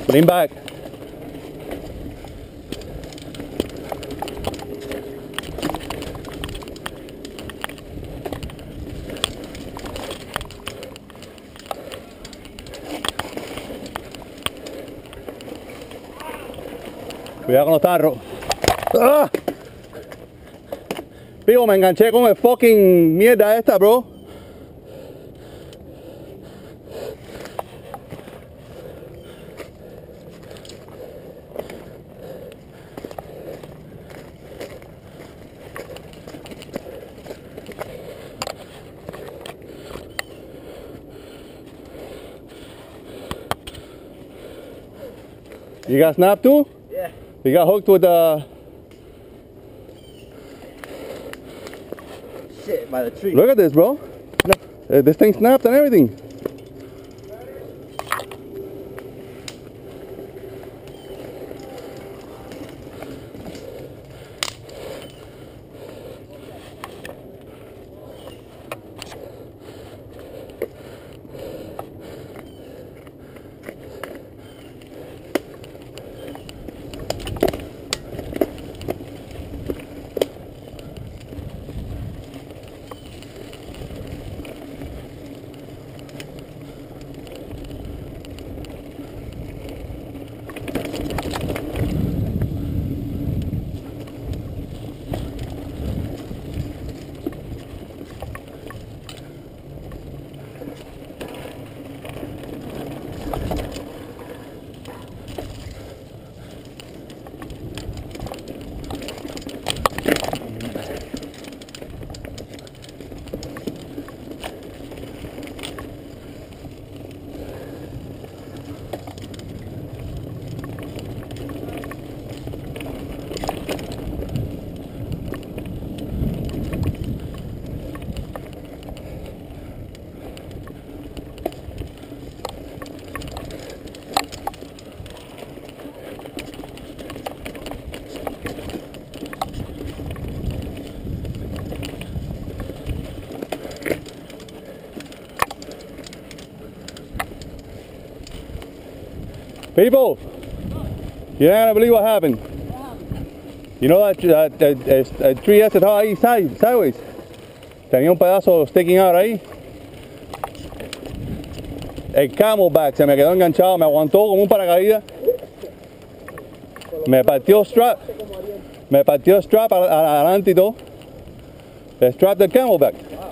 Lean back. Cuidado con los tarros. ¡Ah! Pico, me enganché con el fucking mierda esta, bro. You got snapped too? Yeah. You got hooked with the... Shit, by the tree. Look at this, bro. This thing snapped and everything. People, you're not gonna believe what happened. You know that tree ese estaba ahí sideways. Tenía un pedazo sticking out ahí. El camelback se me quedó enganchado, me aguantó como un paracaídas. Me partió strap. Me partió strap adelante y todo. El strap del camelback.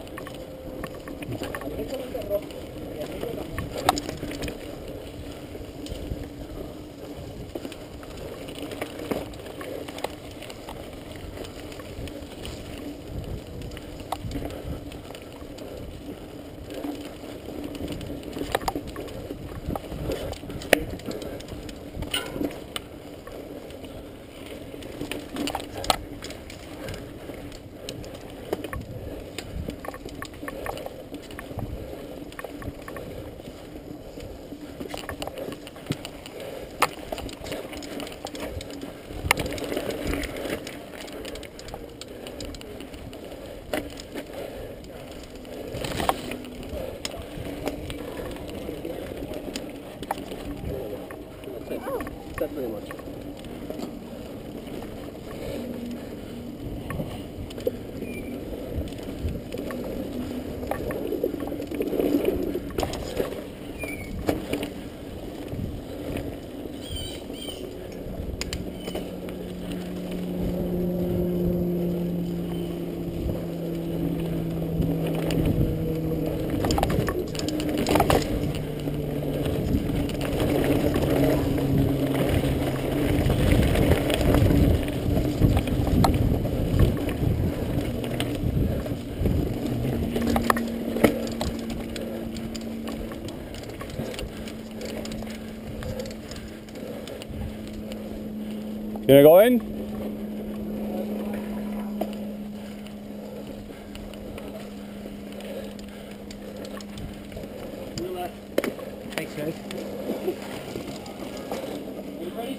That's pretty much. You gonna go in? Thanks, guys. You ready?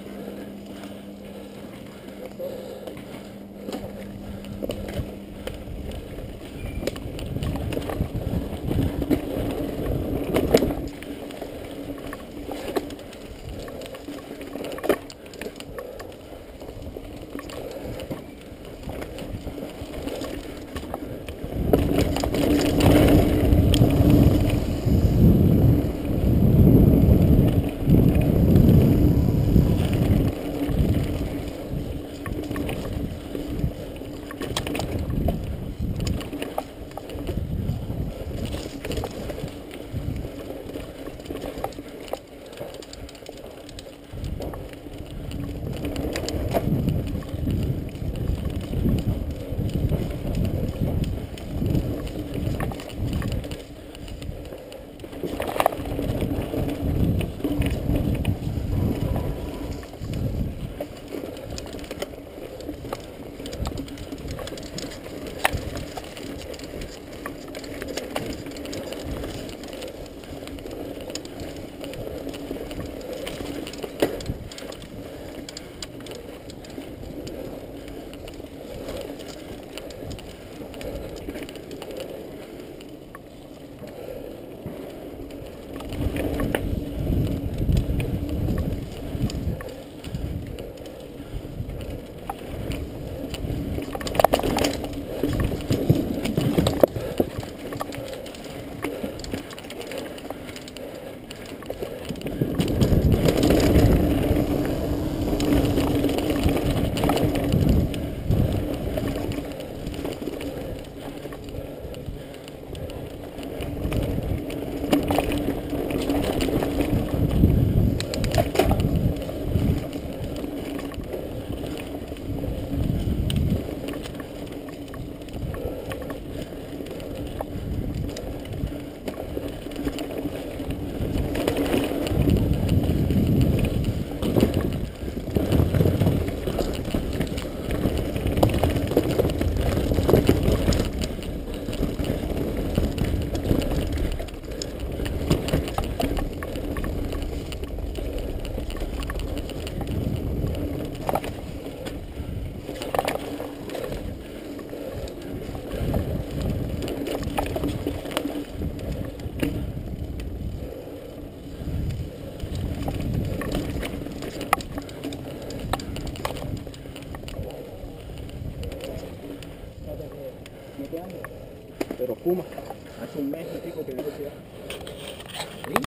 7 años. Pero fuma. Hace un mes y pico que dijo que ya.